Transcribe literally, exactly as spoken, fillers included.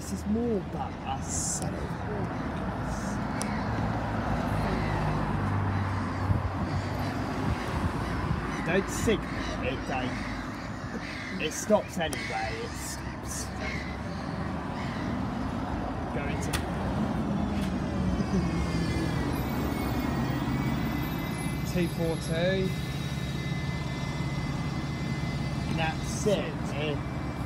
this is more but I said it. Don't signal, it don't. It stops anyway, it stops. Go into two four two. That's it.